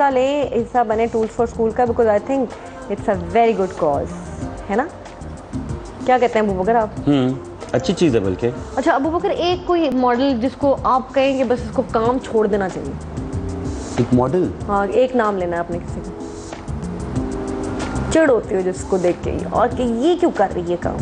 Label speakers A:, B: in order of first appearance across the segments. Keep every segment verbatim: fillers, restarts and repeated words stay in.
A: ले हिस्सा बने टूल्स फॉर स्कूल का, because I think it's a very good cause, है ना? क्या कहते हैं अबू बकर आप?
B: हम्म अच्छी चीज़ है बल्कि।
A: अच्छा अबू बकर, एक कोई मॉडल जिसको आप कहेंगे बस इसको काम छोड़ देना चाहिए?
B: एक मॉडल?
A: हाँ, एक नाम लेना है आपने किसी का, चिढ़ होती हो जिसको देख के और कि ये क्यों कर रही है काम?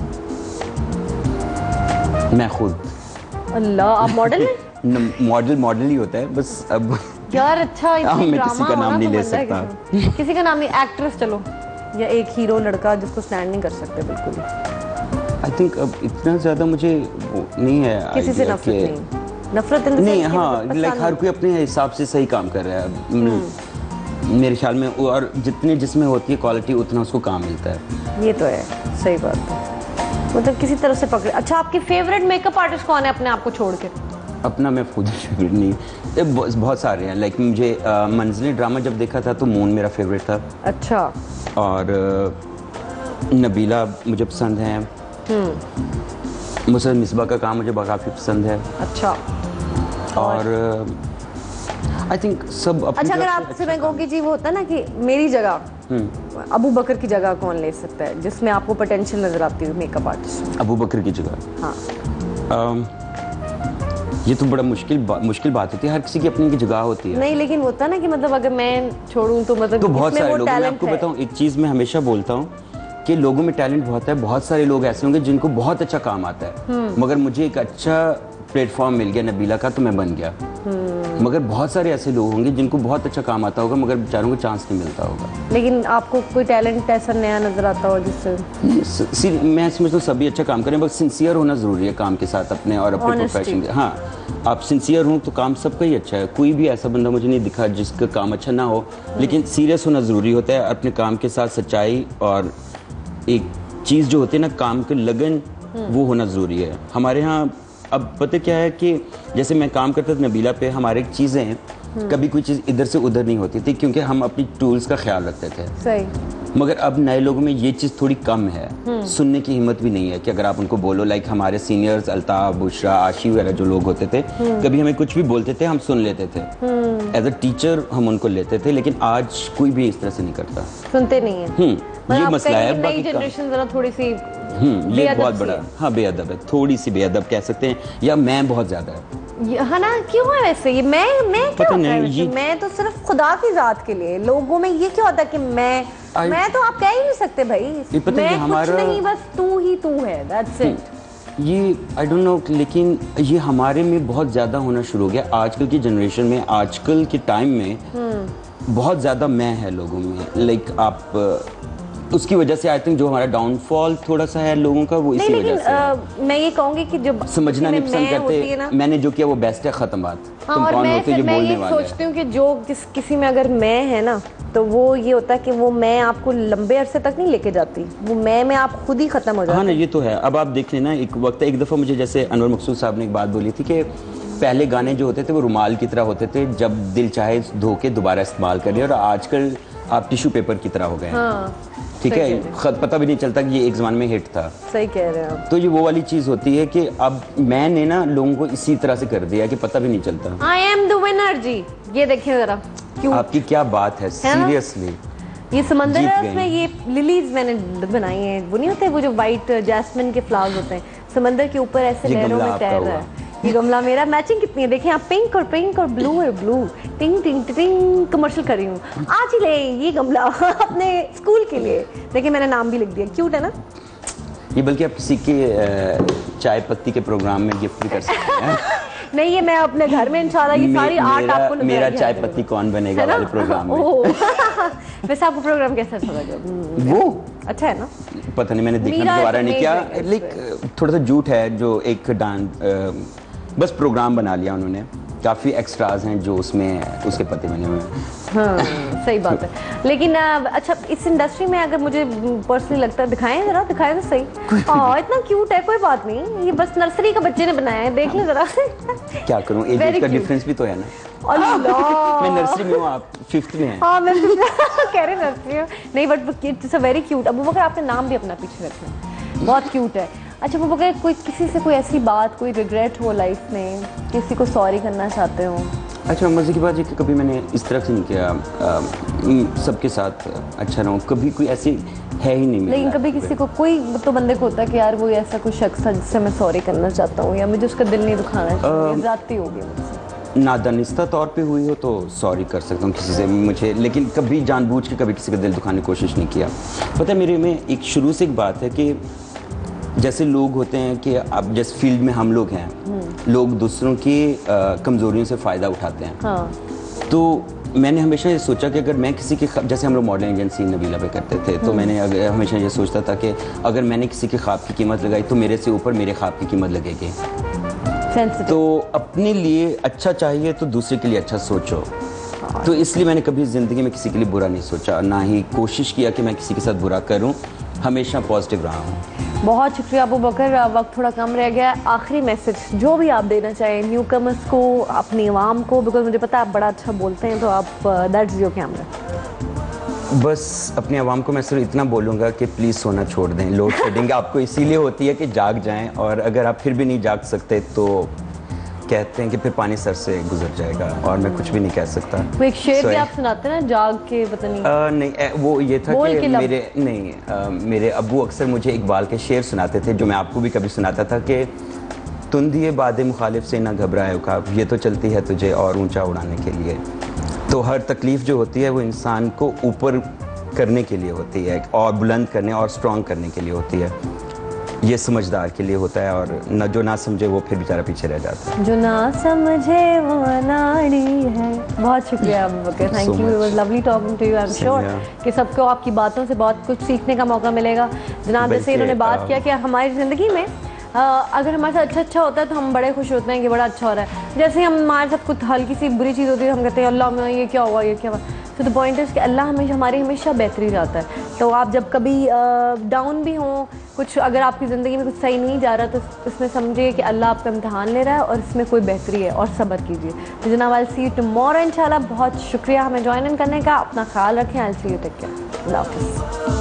B: मैं खुद।
A: अल्लाह, आप मॉडल हैं?
B: मॉडल मॉडल ही होता है बस। अब
A: यार अच्छा,
B: मैं किसी का नाम नहीं ले सकता।
A: किसी का नाम नहीं, एक्ट्रेस चलो, या एक हीरो लड़का जिसको स्टैंड नहीं कर सकते बिल्कुल।
B: आई थिंक अब इतना ज्यादा मुझे नहीं है
A: किसी से नफरत नहीं, नफरत
B: नहीं। हाँ, लाइक हर कोई अपने हिसाब से सही काम कर रहा है मेरे ख्याल में, और जितने जिसमें होती है क्वालिटी उतना उसको काम मिलता है।
A: ये तो है, सही बात है, मतलब किसी तरह से पकड़े। अच्छा, आपकी फेवरेट मेकअप आर्टिस्ट कौन है अपने आप को छोड़ के?
B: अपना मैं खुद फेवरेट नहीं, बहुत सारे हैं। लाइक मुझे मंजिलें ड्रामा जब देखा था तो मून मेरा फेवरेट था।
A: अच्छा।
B: और नबीला मुझे पसंद है। मुझे मिसबा का काम मुझे काफ़ी पसंद है।
A: अच्छा।
B: और आई थिंक सब अपनी।
A: अच्छा, अगर आपसे मैं कहूँ कि जी वो होता है ना कि मेरी जगह अबू बकर की जगह कौन ले सकता है जिसमें आपको पोटेंशियल नजर आती है मेकअप आर्टिस्ट?
B: अबू बकर की जगह?
A: हाँ।
B: um, ये तो बड़ा मुश्किल बा, मुश्किल बात होती है, हर किसी की अपनी की जगह होती है।
A: नहीं, लेकिन होता है ना कि मतलब अगर मैं छोड़ूं तो मतलब
B: तो बहुत सारे लोग, मैं आपको बताऊं एक चीज़ मैं हमेशा बोलता हूँ कि लोगों में टैलेंट बहुत है। बहुत सारे लोग ऐसे होंगे जिनको बहुत अच्छा काम आता है, मगर मुझे एक अच्छा प्लेटफॉर्म मिल गया नबीला का तो मैं बन गया। मगर बहुत सारे ऐसे लोग होंगे जिनको बहुत अच्छा काम आता होगा मगर बेचारों को चांस नहीं मिलता होगा।
A: लेकिन आपको कोई टैलेंट ऐसा नया नजर आता हो जिससे?
B: मैं समझता हूँ सभी अच्छा काम करें, बस सिंसियर होना जरूरी है काम के साथ अपने और अपने प्रोफेशन के। हाँ, आप सिंसियर हो तो काम सबका ही अच्छा है। कोई भी ऐसा बंदा मुझे नहीं दिखा जिसका काम अच्छा ना हो, लेकिन सीरियस होना जरूरी होता है अपने काम के साथ। सच्चाई और एक चीज़ जो होती है ना काम के लगन, वो होना ज़रूरी है हमारे यहाँ। अब पता क्या है कि जैसे मैं काम करता था नबीला पे, हमारे चीज़ें कभी कोई चीज़ इधर से उधर नहीं होती थी क्योंकि हम अपनी टूल्स का ख्याल रखते थे।
A: सही।
B: मगर अब नए लोगों में ये चीज़ थोड़ी कम है, सुनने की हिम्मत भी नहीं है कि अगर आप उनको बोलो। लाइक हमारे सीनियर्स अल्ताफ, बुशरा, आशी वगैरह जो लोग होते थे, कभी हमें कुछ भी बोलते थे हम सुन लेते थे, एज अ टीचर हम उनको लेते थे। लेकिन आज कोई भी इस तरह से नहीं करता,
A: सुनते नहीं है।
B: ये मसला है।
A: नई जनरेशन जरा थोड़ी सी
B: हम्म ये बहुत बड़ा, हाँ बेअदब है, थोड़ी सी बेअदब कह सकते हैं, या मैं बहुत ज्यादा है।
A: है ना? क्यों है वैसे ये मैं मैं क्या
B: पता
A: होता है
B: नहीं, ये
A: मैं तो सिर्फ खुदा की जात के लिए, लोगों में ये क्या होता है कि मैं I... मैं तो आप कह ही नहीं सकते भाई, मैं हमारा... कुछ नहीं, बस तू ही तू है, दैट्स इट।
B: ये आई डोंट नो, लेकिन ये हमारे में बहुत ज्यादा होना शुरू हो गया आजकल की जनरेशन में, आजकल के टाइम में बहुत ज्यादा मैं है लोगों में। लाइक आप उसकी वजह से आई थिंक जो हमारा डाउनफॉल थोड़ा सा है लोगों का, वो इसी वजह से है।
A: मैं ये कहूंगी कि जब
B: समझना नहीं पसंद करते, मैंने जो किया वो बेस्ट है, खत्म बात।
A: हाँ,
B: तुम
A: और
B: कौन
A: मैं
B: होते जो बोलने वाले?
A: मैं सोचती हूँ कि जो किस किसी में अगर मैं है ना, तो वो ये होता है कि वो मैं आपको लंबे अरसे तक नहीं लेके जाती, वो मैं में आप खुद ही खत्म हो जाते।
B: हाँ ना, ये तो है। अब आप देख लेना, एक वक्त एक दफ़ा मुझे जैसे अनवर मकसूद साहब ने एक बात बोली थी कि पहले गाने जो होते थे वो रुमाल की तरह होते थे, जब दिल चाहे धो के दोबारा इस्तेमाल करिए, और आजकल आप टिश्यू पेपर की तरह हो गए।
A: हाँ,
B: ठीक है, खत पता भी नहीं चलता कि ये एक ज़माने में हिट था।
A: सही कह रहे हैं आप।
B: तो ये वो वाली चीज़ होती है कि अब मैंने ना लोगों को इसी तरह से कर दिया कि पता भी नहीं चलता।
A: I am the winner ji, ये देखिए जरा। क्यों?
B: आपकी क्या बात है, सीरियसली।
A: ये समंदर है, उसमें ये लिलीज मैंने बनाई है, वो नहीं होते वो जो व्हाइट जैस्मिन के फ्लावर्स होते हैं, समंदर के ऊपर ऐसे लहरों में तैर रहा है। ये गमला मेरा, मैचिंग कितनी है देखें आप, पिंक और पिंक और ब्लू है, ब्लू टिंग टिंग टिंग। कमर्शियल कर रही हूँ, आज ही ले ये गमला अपने स्कूल के लिए। देखिए मैंने नाम भी लिख दिया, क्यूट है ना
B: ये? बल्कि आप किसी के चाय पत्ती के प्रोग्राम में गिफ्ट भी कर सकते हैं।
A: नहीं, ये मैं अपने घर में इंशाल्लाह ये सारी आर्ट आपको लगा।
B: मेरा चाय पत्ती कौन बनेगा वाले प्रोग्राम में।
A: वैसे आपको प्रोग्राम कैसा लगा?
B: वो
A: अच्छा है ना?
B: पता नहीं, मैंने देखना दोबारा नहीं किया। लाइक थोड़ा सा झूठ है जो एक डांस बस प्रोग्राम बना लिया उन्होंने, काफ़ी एक्स्ट्राज हैं जो उसमें उसके पते बने हुए हैं।
A: हाँ, सही बात है। लेकिन अच्छा, इस इंडस्ट्री में अगर मुझे पर्सनली लगता है, दिखाएं जरा, दिखाएं तो सही। हाँ, इतना क्यूट है, कोई बात नहीं, ये बस नर्सरी का बच्चे ने बनाया है, देख ले जरा।
B: क्या करूँ, एज का डिफरेंस भी तो है ना।
A: अल्लाह,
B: मैं नर्सरी में हूँ, आप फिफ्थ में हैं।
A: हाँ, मैं कह रहे नर्सरी में नहीं, but it's a very cute. Abu Bakar आपने नाम भी अपना पीछे रखना, बहुत क्यूट है। अच्छा अबू बकर, कोई किसी से कोई ऐसी बात, कोई रिग्रेट हो लाइफ में, किसी को सॉरी करना चाहते हो?
B: अच्छा, मज़े की बात है कि कभी मैंने इस तरह से नहीं किया, सबके साथ अच्छा रहूँ, कभी कोई ऐसी है ही नहीं।
A: लेकिन कभी किसी को, कोई तो बंदे को होता है कि यार वो ऐसा कोई शख्स था जिससे मैं सॉरी करना चाहता हूँ या मुझे उसका दिल नहीं दुखाना चाहिए, ज़्यादती होगी मुझसे,
B: नादानिस्ता तौर पे हुई हो तो सॉरी कर सकता हूँ किसी से मुझे, लेकिन कभी जानबूझ के कभी किसी का दिल दुखाने की कोशिश नहीं किया। पता है मेरे में एक शुरू से एक बात है कि जैसे लोग होते हैं कि अब जिस फील्ड में हम लोग हैं, लोग दूसरों की कमज़ोरियों से फ़ायदा उठाते हैं।
A: हाँ।
B: तो मैंने हमेशा ये सोचा कि अगर मैं किसी के, जैसे हम लोग मॉडलिंग एजेंसी नबीला पे करते थे, तो मैंने अगर हमेशा ये सोचता था कि अगर मैंने किसी के ख्वाब की कीमत लगाई तो मेरे से ऊपर मेरे ख्वाब की कीमत लगेगी। तो अपने लिए अच्छा चाहिए तो दूसरे के लिए अच्छा सोचो। तो इसलिए मैंने कभी ज़िंदगी में किसी के लिए बुरा नहीं सोचा, ना ही कोशिश किया कि मैं किसी के साथ बुरा करूं, हमेशा पॉजिटिव रहा हूं।
A: बहुत शुक्रिया अबू बकर, वक्त थोड़ा कम रह गया। आखिरी मैसेज जो भी आप देना चाहें न्यू कमर्स को, अपनी आवाम को, बिकॉज मुझे पता है आप बड़ा अच्छा बोलते हैं, तो आप दैट्स योर कैमरा।
B: बस अपनी आवाम को मैं सिर्फ इतना बोलूँगा कि प्लीज़ सोना छोड़ दें। लोड शेडिंग आपको इसीलिए होती है कि जाग जाएं, और अगर आप फिर भी नहीं जाग सकते तो कहते हैं कि फिर पानी सर से गुजर जाएगा, और मैं कुछ भी नहीं कह सकता।
A: वो एक शेर भी आप सुनाते हैं ना, जाग के पता नहीं
B: आ, नहीं ए, वो ये था कि मेरे नहीं आ, मेरे अब्बू अक्सर मुझे इकबाल के शेर सुनाते थे, जो मैं आपको भी कभी सुनाता था कि तुंदिए बादे मुखालिफ से ना घबराए उखाब, ये तो चलती है तुझे और ऊंचा उड़ाने के लिए। तो हर तकलीफ़ जो होती है वो इंसान को ऊपर करने के लिए होती है, और बुलंद करने और स्ट्रॉन्ग करने के लिए होती है। ये समझदार के लिए होता है, और न जो ना समझे वो फिर बेचारा पीछे रह जाता है।
A: जो ना समझे वो अनाड़ी है। बहुत शुक्रिया Abu Bakar, thank you, it was lovely talking to you. I am sure कि सबको आपकी बातों से बहुत कुछ सीखने का मौका मिलेगा। जनाब जैसे इन्होंने बात किया कि हमारी ज़िंदगी में आ, अगर हमारे साथ अच्छा अच्छा होता है तो हम बड़े खुश होते हैं कि बड़ा अच्छा हो रहा है। जैसे हम हमारे साथ कुछ हल्की सी बुरी चीज़ होती है, हम कहते हैं अल्लाह में ये क्या हुआ, ये क्या हुआ। तो द पॉइंट इज़ कि अल्लाह हमेशा हमारी हमेशा बेहतरी चाहता है। तो आप जब कभी डाउन भी हों, कुछ अगर आपकी ज़िंदगी में कुछ सही नहीं जा रहा, तो इसमें समझिए कि अल्लाह आपका इम्तहान ले रहा है और इसमें कोई बेहतरी है, और सब्र कीजिए। तो जनाब आई सी यू टुमारो इंशाल्लाह। बहुत शुक्रिया हमें ज्वाइन इन करने का। अपना ख्याल रखें। I see you take care. अल्लाह हाफ़िज़।